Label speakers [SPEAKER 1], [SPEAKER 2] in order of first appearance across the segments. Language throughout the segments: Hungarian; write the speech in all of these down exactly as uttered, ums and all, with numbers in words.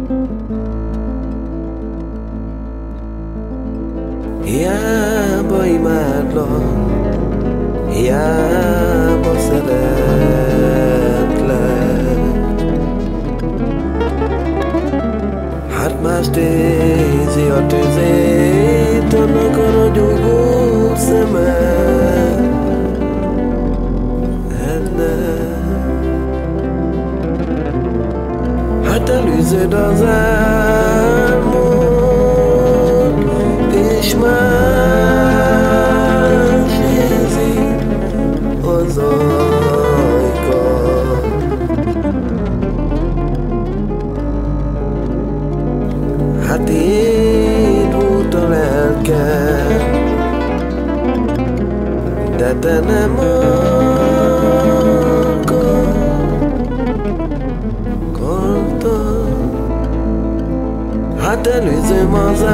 [SPEAKER 1] Hiába imádlak, hiába szeretlek. Hát mást érzi a tüzét, annak a ragyogó szeme. Hát elűzöd az álmod, és más érzi az ajkad. Hát én volt a lelkem, de te nem akartad. Hát elűzöm az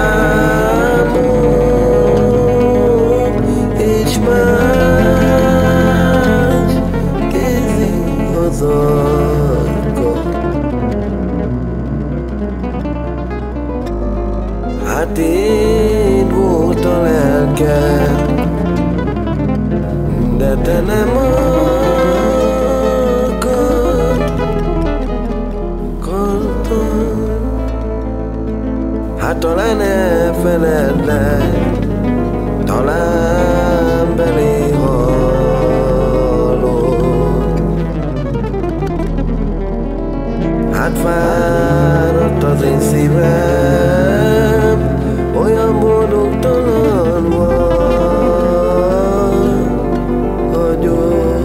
[SPEAKER 1] álmom, és más kézi az ajkad. Hát én volt a lelkem, de te nem akartad. Hát talán elfeledlek, talán belé halok. Hát fáradt az én szívem, olyan boldogtalan vagyok.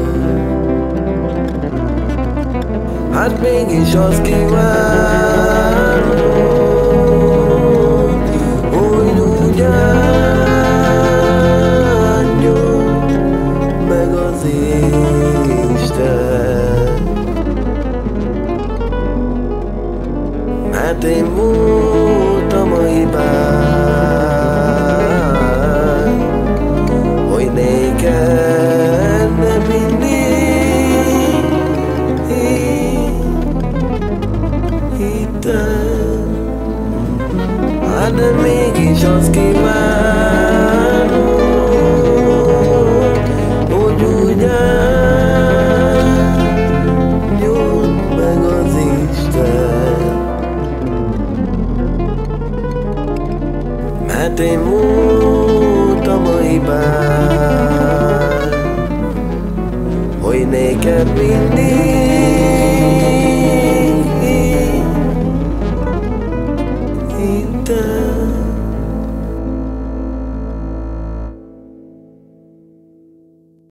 [SPEAKER 1] Hát mégis azt kívánom, hogy úgy áldjon meg az Isten. Mert én voltam a hibám, hogy néked nem mindig hittem. Hát de mégis azt kívánom, hogy úgy áldjon meg az Isten. Mert én voltam a hibám, hogy néked mindig